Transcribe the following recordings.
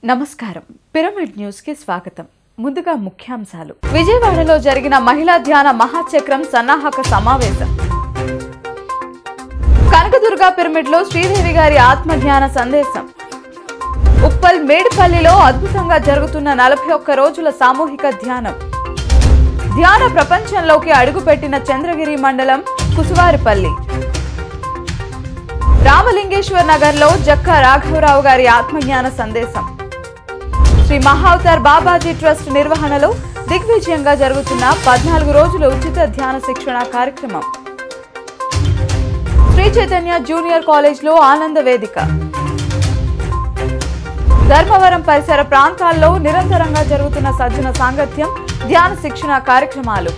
నమస్కారం pyramid news కి స్వాగతం. ముందుగా ముఖ్యాంశాలు. విజయవాడలో జరిగిన మహిళా ధ్యాన మహాచక్రం సన్నాహక సమావేశం. కనకదుర్గ పిరమిడ్ లో శ్రీదేవి గారి ఆత్మజ్ఞాన సందేశం. ఉప్పల్ మేడిపల్లిలో అద్భుతంగా జరుగుతున్న 41 రోజుల సామూహిక ధ్యానం. ధ్యాన ప్రపంచంలోకి అడుగుపెట్టిన చంద్రగిరి మండలం కుసువారిపల్లి. రామలింగేశ్వర్ నగర్ లో జక్క రాఘవరావు గారి ఆత్మజ్ఞాన సందేశం. శ్రీ మహావతార్ బాబాజీ ట్రస్ట్ నిర్వహణలో దిగ్విజయంగా జరుగుతున్న 14 రోజుల ఉచిత ధ్యాన శిక్షణ కార్యక్రమం. శ్రీ చైతన్య జూనియర్ కాలేజ్ లో ఆనంద వేదిక. ధర్మవరం పరిసర ప్రాంతాల్లో నిరంతరంగా జరుగుతున్న సజ్జన సాంగత్యం ధ్యాన శిక్షణ కార్యక్రమాలు.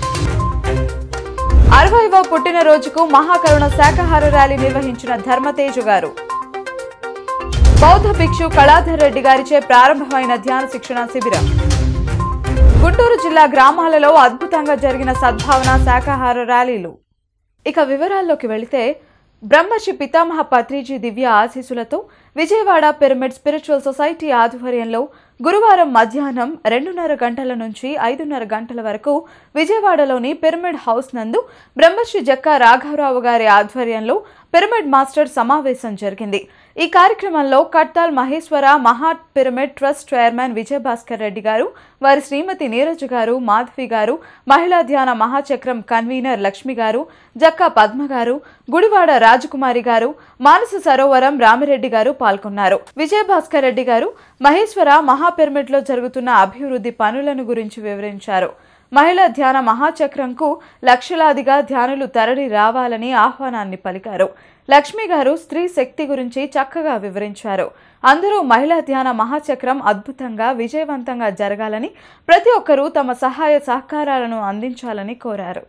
60వ పుట్టినరోజుకు మహాకరుణ శాకాహార ర్యాలీ నిర్వహించిన ధర్మతేజు గారు. బౌద్ధ భిక్షు కళాధర్ రెడ్డి గారిచే ప్రారంభమైన ధ్యాన శిక్షణ శిబిరం. గుంటూరు జిల్లా గ్రామాలలో అద్భుతంగా జరిగిన సద్భావన శాకాహార ర్యాలీలు. ఇక వివరాల్లోకి వెళితే, బ్రహ్మర్షి పితామహ పత్రిజీ దివ్య ఆశీస్సులతో విజయవాడ పిరమిడ్ స్పిరిచువల్ సొసైటీ ఆధ్వర్యంలో గురువారం మధ్యాహ్నం 2:30 గంటల నుంచి 5:30 గంటల వరకు విజయవాడలోని పిరమిడ్ హౌస్ నందు బ్రహ్మర్షి జక్క రాఘవరావు గారి ఆధ్వర్యంలో పిరమిడ్ మాస్టర్ సమావేశం జరిగింది. ఈ కార్యక్రమంలో Kattal Maheshwara Maha pyramid trust chairman Vijayabhaskar Reddy గారు, వారి శ్రీమతి నీరజ్ గారు, మాధవి గారు, మహిళా ధ్యాన మహాచక్రం కన్వీనర్ లక్ష్మి గారు, జక్క పద్మ గారు, గుడివాడ రాజకుమారి గారు, మానస సరోవరం రామిరెడ్డి గారు పాల్గొన్నారు. విజయభాస్కర్ రెడ్డి గారు మహేశ్వర మహా పిరమిడ్ లో జరుగుతున్న అభివృద్ధి పనులను గురించి వివరించారు. మహిళా ధ్యాన మహాచక్రంకు లక్షలాదిగా ధ్యానులు తరలి రావాలని ఆహ్వానాన్ని పలికారు. లక్ష్మి గారు స్త్రీ శక్తి గురించి చక్కగా వివరించారు. అందరూ మహిళా ధ్యాన మహాచక్రం అద్భుతంగా విజయవంతంగా జరగాలని, ప్రతి ఒక్కరూ తమ సహాయ సహకారాలను అందించాలని కోరారు.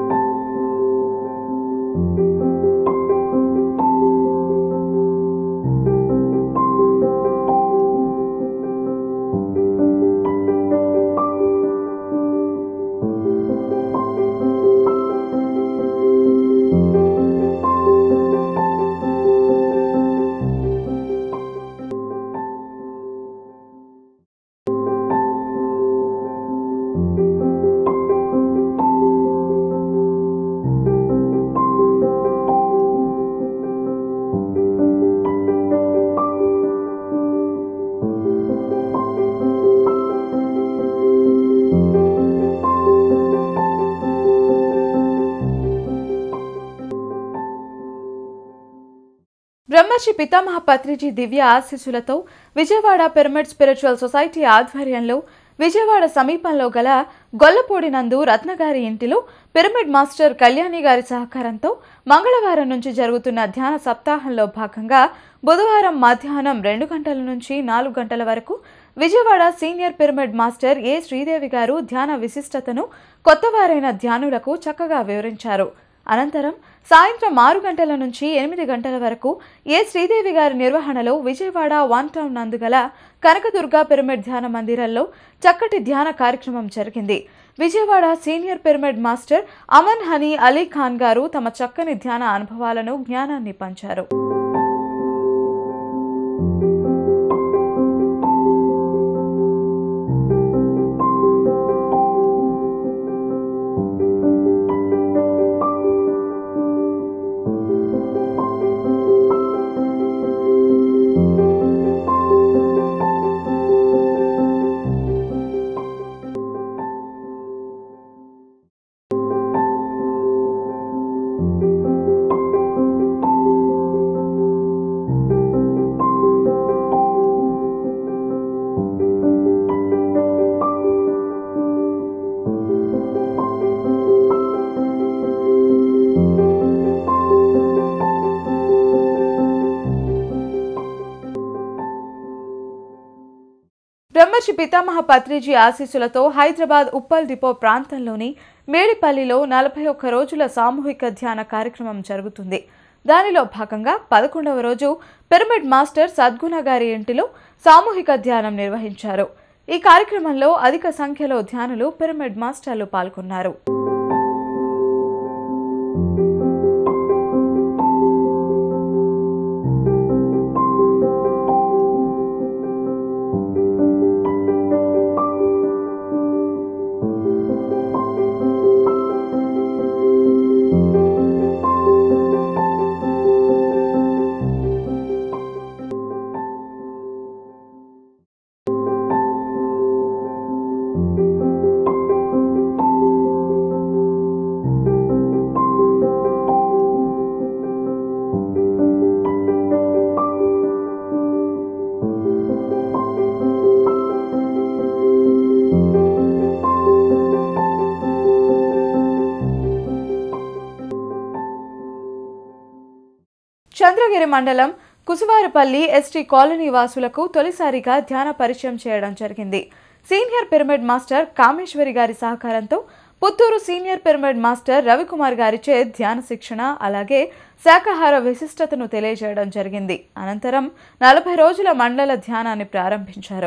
బ్రహ్మర్షి పితామహ పత్రిజీ దివ్య ఆశీస్సులతో విజయవాడ పిరమిడ్ స్పిరిచువల్ సొసైటీ ఆధ్వర్యంలో విజయవాడ సమీపంలో గల గొల్లపూడి నందు రత్నగారి ఇంటిలో పిరమిడ్ మాస్టర్ కళ్యాణి గారి సహకారంతో మంగళవారం నుంచి జరుగుతున్న ధ్యాన సప్తాహంలో భాగంగా బుధవారం మధ్యాహ్నం 2 గంటల నుంచి 4 గంటల వరకు Vijayawada senior pyramid master A Sridevi గారు ధ్యాన విశిష్టతను కొత్తవారైన ధ్యానులకు చక్కగా వివరించారు. అనంతరం సాయంత్రం 6 గంటల నుంచి 8 గంటల వరకు ఏ శ్రీదేవి గారి నిర్వహణలో విజయవాడ 1 టౌన్ నందుగల కనకదుర్గ పిరమిడ్ ధ్యాన మందిరంలో చక్కటి ధ్యాన కార్యక్రమం జరిగింది. Vijayawada senior pyramid master Aman Hani Ali Khan గారు తమ చక్కని ధ్యాన అనుభవాలను, జ్ఞానాన్ని పంచారు. బ్రహ్మర్షి పితామహ పత్రిజీ ఆశీస్సులతో హైదరాబాద్ ఉప్పల్ డిపో ప్రాంతంలోని మేడిపల్లిలో 41 రోజుల సామూహిక ధ్యాన కార్యక్రమం జరుగుతుంది. దానిలో భాగంగా 11వ రోజు పిరమిడ్ మాస్టర్ సద్గుణ గారి ఇంటిలో సామూహిక ధ్యానం నిర్వహించారు. ఈ కార్యక్రమంలో అధిక సంఖ్యలో ధ్యానులు, పిరమిడ్ మాస్టర్లు పాల్గొన్నారు. చంద్రగిరి మండలం కుసువారపల్లి ఎస్టీ కాలనీ వాసులకు తొలిసారిగా ధ్యాన పరిచయం చేయడం జరిగింది. సీనియర్ పిరమిడ్ మాస్టర్ కామేశ్వరి గారి సహకారంతో Puttur senior pyramid master Ravikumar గారిచే ధ్యాన శిక్షణ అలాగే శాకాహార విశిష్టతను తెలియజేయడం జరిగింది. అనంతరం 40 రోజుల మండల ధ్యానాన్ని ప్రారంభించారు.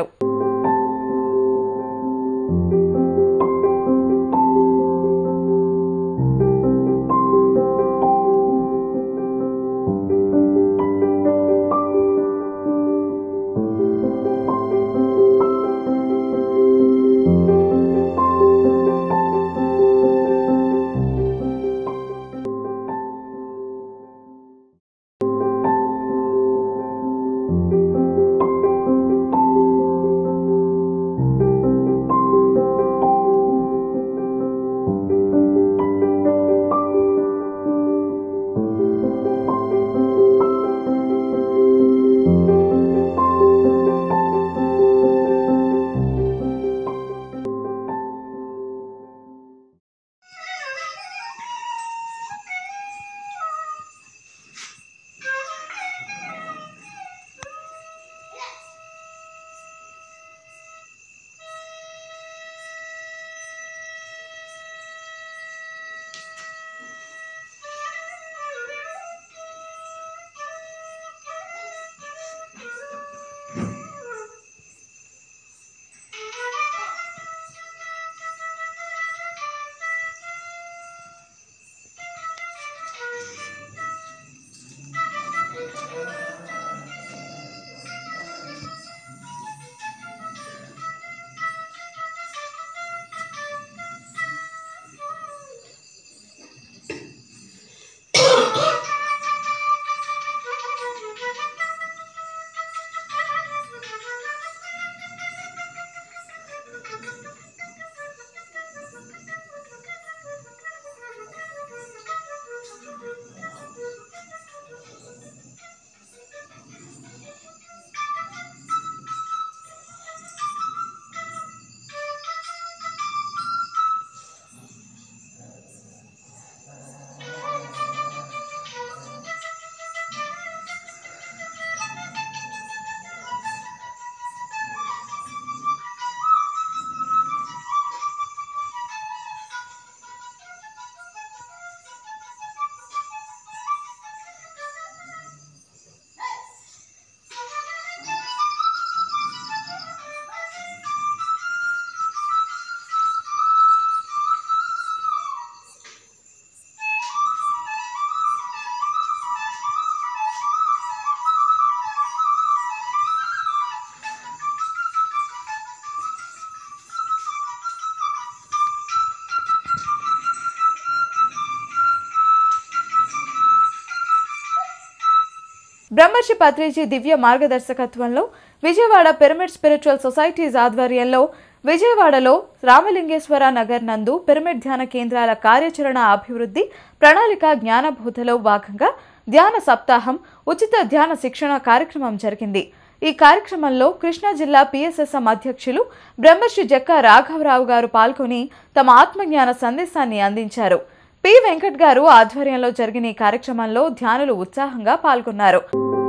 బ్రహ్మర్షి పత్రిజీ దివ్య మార్గదర్శకత్వంలో విజయవాడ పిరమిడ్ స్పిరిచువల్ సొసైటీస్ ఆధ్వర్యంలో విజయవాడలో రామలింగేశ్వర నగర్ నందు పిరమిడ్ ధ్యాన కేంద్రాల కార్యాచరణ అభివృద్ధి ప్రణాళిక జ్ఞానబోధలో భాగంగా ధ్యాన సప్తాహం ఉచిత ధ్యాన శిక్షణ కార్యక్రమం జరిగింది. ఈ కార్యక్రమంలో కృష్ణా జిల్లా పిఎస్ఎస్ఎం అధ్యక్షులు బ్రహ్మర్షి జక్క రాఘవరావు గారు పాల్గొని తమ ఆత్మజ్ఞాన సందేశాన్ని అందించారు. పి వెంకట్ గారు ఆధ్వర్యంలో జరిగిన ఈ కార్యక్రమంలో ధ్యానులు ఉత్సాహంగా పాల్గొన్నారు.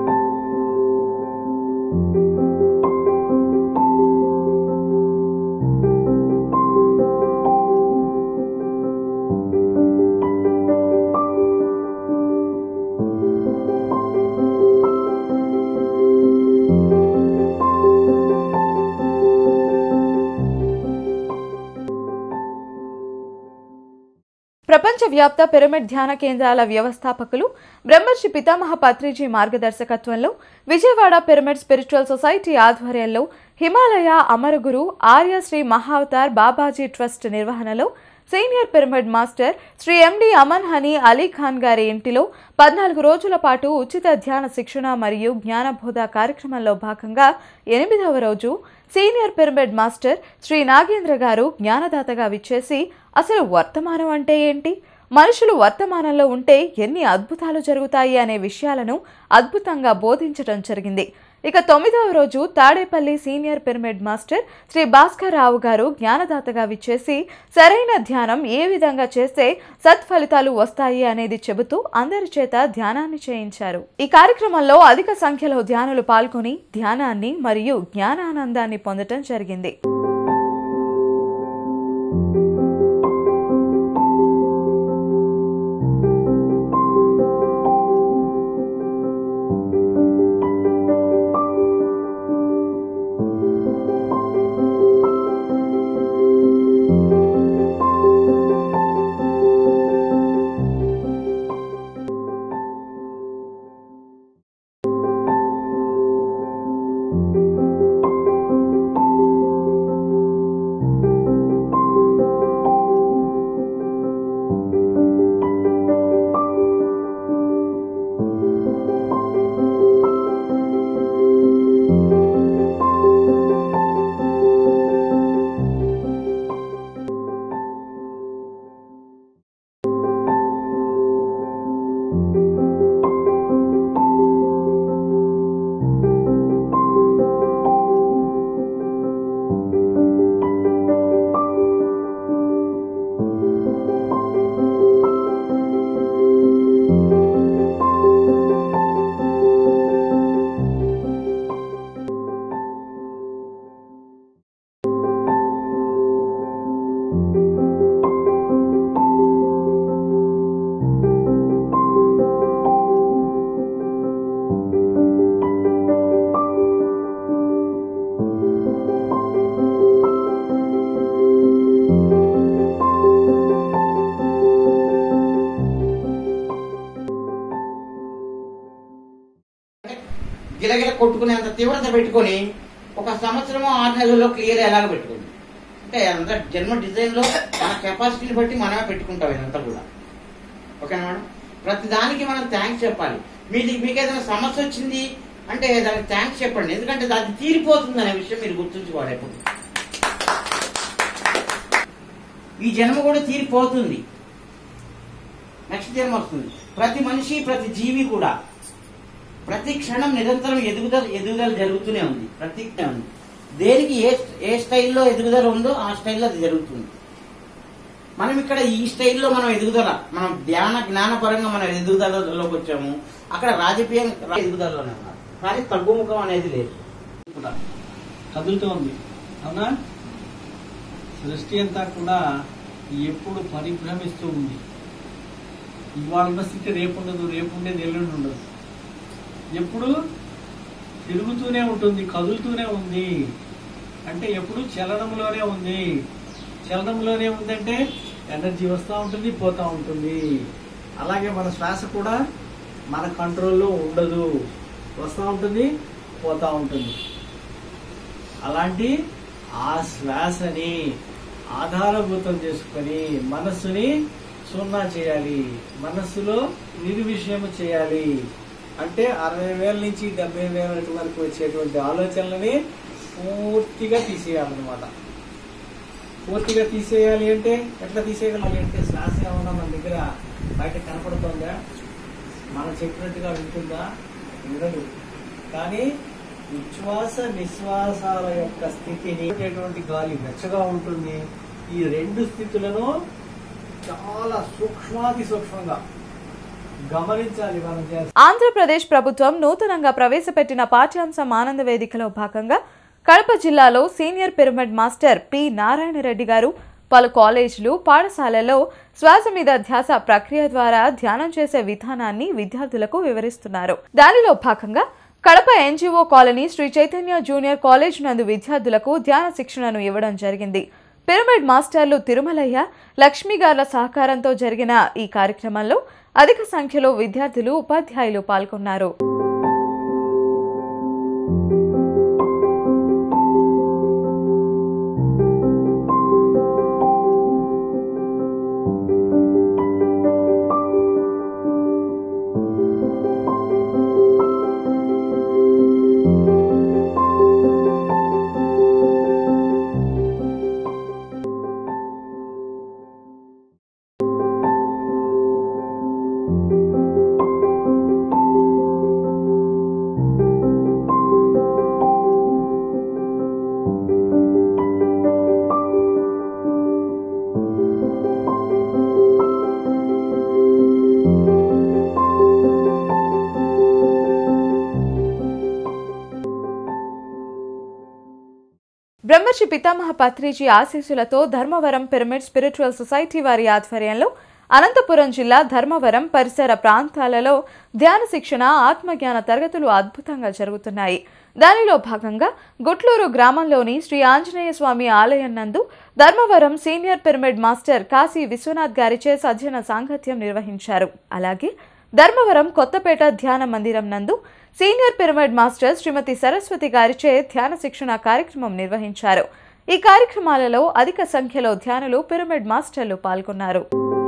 ప్రపంచవ్యాప్త పిరమిడ్ ధ్యాన కేంద్రాల వ్యవస్థాపకులు బ్రహ్మర్షి పితామహ పత్రిజీ మార్గదర్శకత్వంలో విజయవాడ పిరమిడ్ స్పిరిచువల్ సొసైటీ ఆధ్వర్యంలో హిమాలయ అమరగురు ఆర్య శ్రీ మహావతార్ బాబాజీ ట్రస్ట్ నిర్వహణలో senior pyramid master Shri MD Aman Hani Ali Khan గారి ఇంటిలో 14 రోజుల పాటు ఉచిత ధ్యాన శిక్షణ మరియు జ్ఞానబోధ కార్యక్రమంలో భాగంగా 8వ రోజు senior pyramid master Shri Nagendra గారు జ్ఞానదాతగా విచ్చేసి అసలు వర్తమానం అంటే ఏంటి, మనుషులు వర్తమానంలో ఉంటే ఎన్ని అద్భుతాలు జరుగుతాయి అనే విషయాలను అద్భుతంగా బోధించడం జరిగింది. ఇక 9వ రోజు Tadepalli senior pyramid master Shri Bhaskar Rao గారు జ్ఞానదాతగా విచ్చేసి సరైన ధ్యానం ఏ విధంగా చేస్తే సత్ఫలితాలు వస్తాయి అనేది చెబుతూ అందరి చేత ధ్యానాన్ని చేయించారు. ఈ కార్యక్రమంలో అధిక సంఖ్యలో ధ్యానులు పాల్గొని ధ్యానాన్ని మరియు జ్ఞానానందాన్ని పొందటం జరిగింది. గిలగిల కొట్టుకునేంత తీవ్రత పెట్టుకుని 1 సంవత్సరము 6 నెలల్లో క్లియర్ ఎలాగ పెట్టుకుంది అంటే అంత జన్మ డిజైన్ లో మన కెపాసిటీని బట్టి మనమే పెట్టుకుంటాం ఇదంతా కూడా. ఓకేనా మేడం? ప్రతి దానికి మనం థ్యాంక్స్ చెప్పాలి. మీకు ఏదైనా సమస్య వచ్చింది అంటే దానికి థ్యాంక్స్ చెప్పండి, ఎందుకంటే అది తీరిపోతుంది అనే విషయం మీరు గుర్తుంచుకోవాలి. ఎప్పుడు ఈ జన్మ కూడా తీరిపోతుంది, నెక్స్ట్ జన్మ వస్తుంది. ప్రతి మనిషి ప్రతి జీవి కూడా ప్రతి క్షణం నిరంతరం ఎదుగుదల జరుగుతూనే ఉంది. ప్రతి క్షణం దేనికి ఏ స్టైల్లో ఎదుగుదల ఉందో ఆ స్టైల్లో అది జరుగుతుంది. మనం ఇక్కడ ఈ స్టైల్లో మనం ఎదుగుదల, మనం జ్ఞానపరంగా మనం ఎదుగుదలలోకి వచ్చాము. అక్కడ రాజకీయ ఎదుగుదలలోనే ఉన్నారు, కానీ తగ్గుముఖం అనేది లేదు. కదులుతూ ఉంది. అవునా? సృష్టి అంతా కూడా ఎప్పుడు పరిభ్రమిస్తూ ఉంది. ఇవాళ ఉన్న స్థితి రేపు ఉండదు, రేపు ఉండేది ఎల్లుండి ఉండదు. ఎప్పుడు తిరుగుతూనే ఉంటుంది, కదులుతూనే ఉంది. అంటే ఎప్పుడు చలనంలోనే ఉంది. చలనంలోనే ఉందంటే ఎనర్జీ వస్తూ ఉంటుంది, పోతూ ఉంటుంది. అలాగే మన శ్వాస కూడా మన కంట్రోల్లో ఉండదు, వస్తూ ఉంటుంది, పోతూ ఉంటుంది. అలాంటి ఆ శ్వాసని ఆధారభూతం చేసుకొని మనస్సుని సున్నా చేయాలి, మనస్సులో నిర్విషయము చేయాలి. అంటే 60,000 నుంచి 70,000 వరకు వచ్చేటువంటి ఆలోచనలని పూర్తిగా తీసేయాలన్నమాట. పూర్తిగా తీసేయాలి అంటే ఎట్లా తీసేయగలాలి అంటే శ్వాస ఏమన్నా మన దగ్గర బయట కనపడుతుందా, మనం చెప్పినట్టుగా వింటుందా? వినదు. కానీ ఉచ్ఛ్వాస నిశ్వాసాల యొక్క స్థితిని గాలి వెచ్చగా ఉంటుంది. ఈ 2 స్థితులను చాలా సూక్ష్మాతి సూక్ష్మంగా గమనించాలి మనం. ఆంధ్రప్రదేశ్ ప్రభుత్వం నూతనంగా ప్రవేశపెట్టిన పాఠ్యాంశం ఆనంద వేదికలో భాగంగా కడప జిల్లాలో senior pyramid master P Narayana Reddy గారు పలు కాలేజీలు, పాఠశాలల్లో శ్వాస మీద ధ్యాస ప్రక్రియ ద్వారా ధ్యానం చేసే విధానాన్ని విద్యార్థులకు వివరిస్తున్నారు. దానిలో భాగంగా Kadapa NGO colony Sri Chaitanya junior college నందు విద్యార్థులకు ధ్యాన శిక్షణను ఇవ్వడం జరిగింది. పిరమిడ్ మాస్టర్లు తిరుమలయ్య, లక్ష్మి గార్ల సహకారంతో జరిగిన ఈ కార్యక్రమంలో అధిక సంఖ్యలో విద్యార్థులు, ఉపాధ్యాయులు పాల్గొన్నారు. బ్రహ్మర్షి పితామహ పత్రిజీ ఆశీస్సులతో ధర్మవరం పిరమిడ్ స్పిరిచువల్ సొసైటీ వారి ఆధ్వర్యంలో అనంతపురం జిల్లా ధర్మవరం పరిసర ప్రాంతాలలో ధ్యాన శిక్షణ ఆత్మజ్ఞాన తరగతులు అద్భుతంగా జరుగుతున్నాయి. దానిలో భాగంగా గుట్లూరు గ్రామంలోని శ్రీ ఆంజనేయ స్వామి ఆలయం నందు Dharmavaram senior pyramid master Kashi Vishwanath గారిచే సజ్జన సాంగత్యం నిర్వహించారు. అలాగే ధర్మవరం కొత్తపేట ధ్యాన మందిరం నందు senior pyramid master Shrimati Saraswati గారిచే ధ్యాన శిక్షణ కార్యక్రమం నిర్వహించారు. ఈ కార్యక్రమాలలో అధిక సంఖ్యలో ధ్యానులు పిరమిడ్ మాస్టర్లు పాల్గొన్నారు.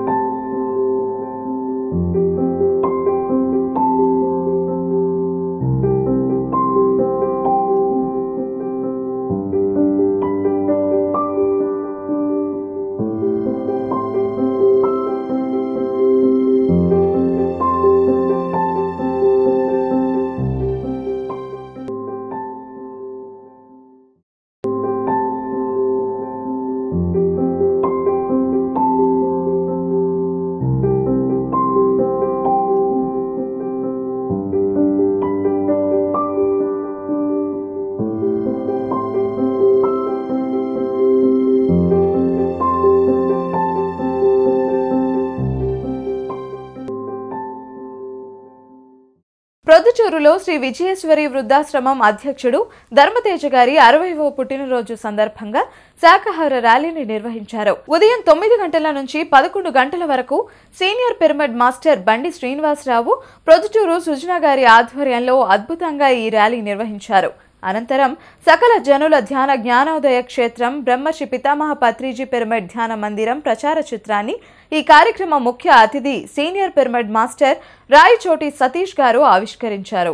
ప్రొద్దుటూరులో శ్రీ విజయేశ్వరి వృద్ధాశ్రమం అధ్యక్షుడు ధర్మతేజ గారి 60వ పుట్టినరోజు సందర్భంగా శాకాహార ర్యాలీని నిర్వహించారు. ఉదయం 9 గంటల నుంచి 11 గంటల వరకు సీనియర్ పిరమిడ్ మాస్టర్ బండి శ్రీనివాసరావు ప్రొద్దుటూరు సుజనా గారి ఆధ్వర్యంలో అద్భుతంగా ఈ ర్యాలీ నిర్వహించారు. అనంతరం సకల జనుల ధ్యాన జ్ఞానోదయ క్షేత్రం బ్రహ్మర్షి పితామహ పత్రిజీ పిరమిడ్ ధ్యాన మందిరం ప్రచార చిత్రాన్ని ఈ కార్యక్రమ ముఖ్య అతిథి senior pyramid master Rayachoti Satish గారు ఆవిష్కరించారు.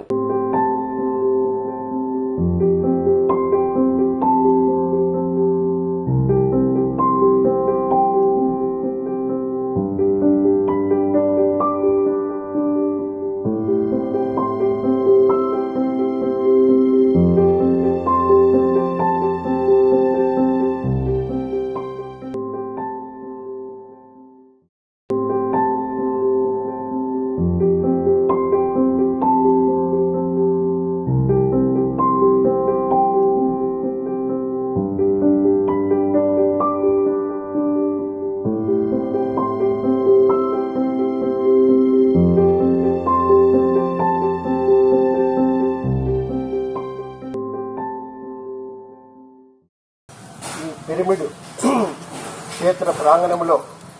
పిరమిడ్ క్షేత్ర ప్రాంగణంలో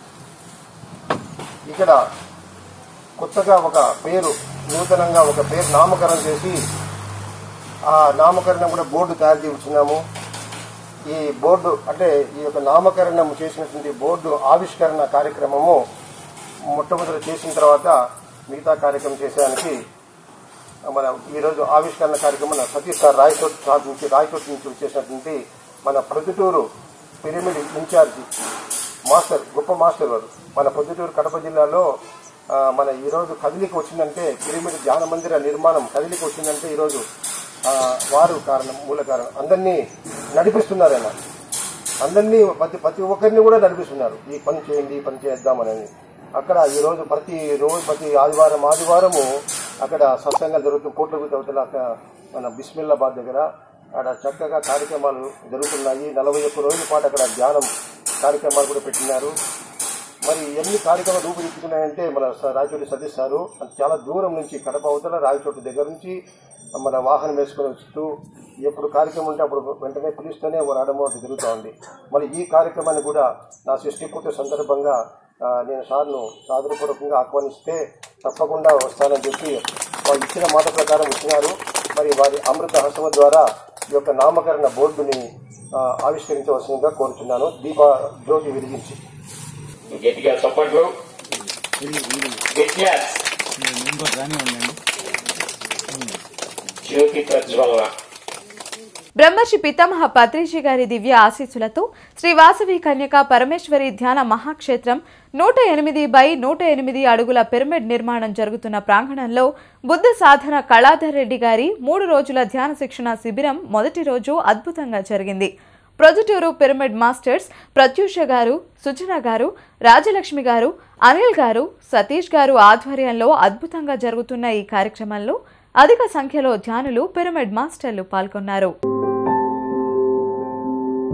ఇక్కడ కొత్తగా ఒక పేరు నూతనంగా ఒక పేరు నామకరణం చేసి ఆ నామకరణం కూడా బోర్డు తయారు చేయించున్నాము. ఈ బోర్డు అంటే ఈ యొక్క నామకరణం చేసినటువంటి బోర్డు ఆవిష్కరణ కార్యక్రమము మొట్టమొదటి చేసిన తర్వాత మిగతా కార్యక్రమం చేసేదానికి మన ఈరోజు ఆవిష్కరణ కార్యక్రమం సతీష్ సార్ రాయచోటి నుంచి వచ్చేసినటువంటి మన ప్రొద్దుటూరు పిరమిడ్ ఇన్ఛార్జి మాస్టర్ గొప్ప మాస్టర్ వారు మన ప్రొద్దుటూరు కడప జిల్లాలో మన ఈరోజు కదిలికి వచ్చిందంటే పిరమిడ్ ధ్యాన మందిర నిర్మాణం కదిలికి వచ్చిందంటే ఈరోజు వారు కారణం మూల కారణం. అందరినీ నడిపిస్తున్నారు ఆయన, అందరినీ ప్రతి ఒక్కరిని కూడా నడిపిస్తున్నారు. ఈ పని చేయండి ఈ పని చేద్దామని. అక్కడ ఈరోజు ప్రతి ఆదివారము అక్కడ సత్సంగం జరుగుతుంది. కోట్ల అవతల మన బిస్మిల్లాబాద్ దగ్గర అక్కడ చక్కగా కార్యక్రమాలు జరుగుతున్నాయి. 41 రోజుల పాటు అక్కడ ధ్యానం కార్యక్రమాలు కూడా పెట్టినారు. మరి ఎన్ని కార్యక్రమాలు రూపుదిద్దుకున్నాయంటే మన రాయచోటి సతీష్ సారు చాలా దూరం నుంచి కడప అవతల రాయచోటి దగ్గర నుంచి మన వాహనం వేసుకుని వస్తూ ఎప్పుడు కార్యక్రమం ఉంటే అప్పుడు వెంటనే పిలుస్తూనే రావడం జరుగుతూ ఉంది. మరి ఈ కార్యక్రమాన్ని కూడా నా 60 పూర్తి సందర్భంగా నేను సార్ను సాదరపూర్వకంగా ఆహ్వానిస్తే తప్పకుండా వస్తానని చెప్పి వాళ్ళు ఇచ్చిన మాట ప్రకారం వచ్చినారు. మరి వారి అమృత హస్తము ద్వారా ఈ యొక్క నామకరణ బోర్డుని ఆవిష్కరించవలసిందిగా కోరుతున్నాను. దీప జ్యోతి వెలిగించి గట్టిగా చప్పట్లు. జ్యోతి ప్రజ్వలన. బ్రహ్మర్షి పితామహ పత్రిజీ గారి దివ్య ఆశీస్సులతో శ్రీ వాసవి కన్యక పరమేశ్వరి ధ్యాన మహాక్షేత్రం 108x108 అడుగుల పిరమిడ్ నిర్మాణం జరుగుతున్న ప్రాంగణంలో బుద్ధ సాధన కళాధర్ రెడ్డి గారి 3 రోజుల ధ్యాన శిక్షణ శిబిరం మొదటి రోజు అద్భుతంగా జరిగింది. ప్రొద్దుటూరు పిరమిడ్ మాస్టర్స్ ప్రత్యూష గారు, సుజన గారు, రాజలక్ష్మి గారు, అనిల్ గారు, సతీష్ గారు ఆధ్వర్యంలో అద్భుతంగా జరుగుతున్న ఈ కార్యక్రమంలో అధిక సంఖ్యలో ధ్యానులు పిరమిడ్ మాస్టర్లు పాల్గొన్నారు.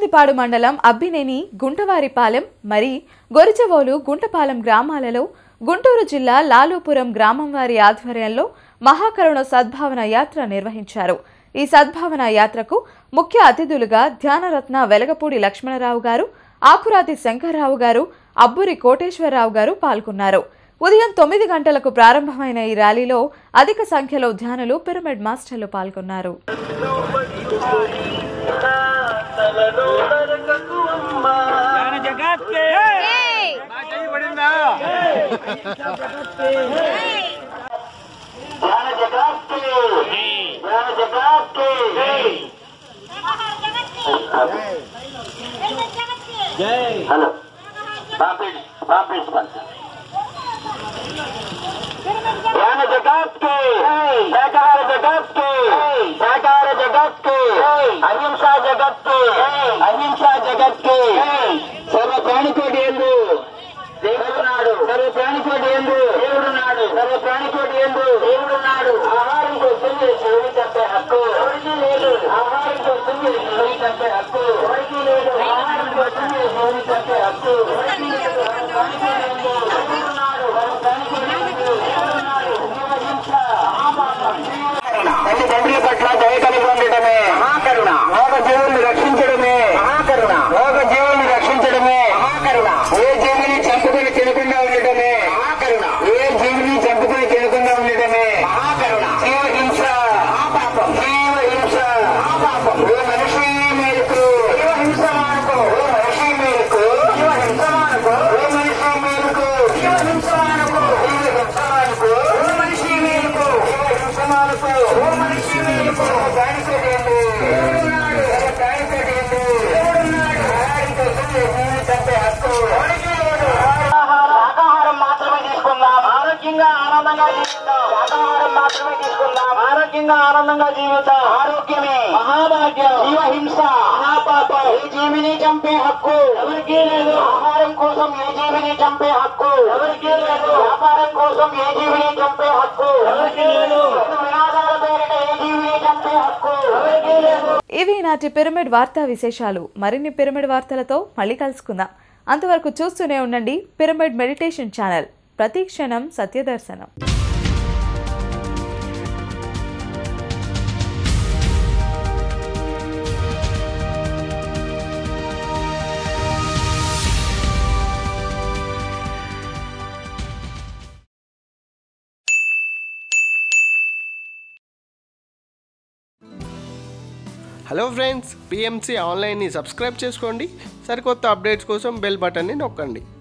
ఎర్రగిరిపాడు మండలం అబ్బినేని, గుంటవారిపాలెం మరి గొరిచవోలు, గుంటపాలెం గ్రామాలలో గుంటూరు జిల్లా లాలూపురం గ్రామం వారి ఆధ్వర్యంలో మహాకరుణ సద్భావన యాత్ర నిర్వహించారు. ఈ సద్భావన యాత్రకు ముఖ్య అతిథులుగా ధ్యానరత్న వెలగపూడి లక్ష్మణరావు గారు, ఆకురాతి శంకర్రావు గారు, అబ్బూరి కోటేశ్వరరావు గారు పాల్గొన్నారు. ఉదయం 9 గంటలకు ప్రారంభమైన ఈ ర్యాలీలో అధిక సంఖ్యలో ధ్యానులు, పిరమిడ్ మాస్టర్లు పాల్గొన్నారు. హలో ध्यान जगत के सहकार जगत के सहकार जगत के अहिंसा जगत के अहिंसा जगत के सर्व प्राणिकोटि ఎందు దేవుడు నాడు सर्व प्राणिकोटि ఎందు దేవుడు నాడు सर्व प्राणिकोटि ఎందు దేవుడు నాడు ఆహారం కోసం శివుని చంపే హక్కు ఎవరికీ లేదు ఆహారం కోసం శివుని చంపే హక్కు ఎవరికీ లేదు ఆహారం కోసం శివుని చంపే హక్కు ఎవరికీ లేదు దేవుడు నాడు తల్లిదండ్రుల పట్ల దయ కలిగి ఉండటమే మహాకరుణ. మోగ జీవుల్ని రక్షించడమే మహాకరుణ. మోగ జీవుల్ని రక్షించడమే మహాకరుణ. ఏ జీవిని చంపుకొని తినకుండా ఉండటమే మహాకరుణ. ఏ జీవిని చంపుకొని తినకుండా ఉండటమే మహాకరుణ. జీవహింస మహాపాపం. జీవహింస మహాపాపం. ఓ మనిషి మేలుకు జీవహింస మానుకో. ఓ మనిషి మేలుకు జీవహింస మానుకో. ఓ మనిషి మేలుకు జీవహింస మానుకో. జీవహింస మానుకో. ఓ మనిషి మేలుకు జీవహింస మానుకో. ఓ మనిషి మేలుకు దానికోటేందు దేవుడున్నాడు. దానికోటేందు దేవుడున్నాడు. ఆహారంతో జీవిని చంపే హక్కు ఎవరికీ లేదు. శాకాహారం మాత్రమే తీసుకుందాం, ఆరోగ్యంగా ఆనందంగా జీవిద్దాం. శాకాహారం మాత్రమే తీసుకుందాం, ఆరోగ్యంగా ఆనందంగా జీవిద్దాం. ఆరోగ్యమే మహాభాగ్యం. జీవహింస మహాపాపం. ఏ జీవిని చంపే హక్కు ఎవరికీ లేదు. ఆహారం కోసం ఏ జీవిని చంపే హక్కు ఎవరికీ లేదు. వ్యాపారం కోసం ఏ జీవిని చంపే హక్కు ఎవరికీ లేదు. వినాదాల పేరిట ఏ జీవిని చంపే హక్కు ఎవరికీ లేదు. ఇవి నాటి పిరమిడ్ వార్తా విశేషాలు. మరిన్ని పిరమిడ్ వార్తలతో మళ్ళీ కలుసుకుందాం. అంతవరకు చూస్తూనే ఉండండి పిరమిడ్ మెడిటేషన్ ఛానల్. ప్రతి క్షణం సత్యదర్శనం. హలో ఫ్రెండ్స్, పిఎంసి ఆన్లైన్ని సబ్స్క్రైబ్ చేసుకోండి. సరికొత్త అప్డేట్స్ కోసం బెల్ బటన్ని నొక్కండి.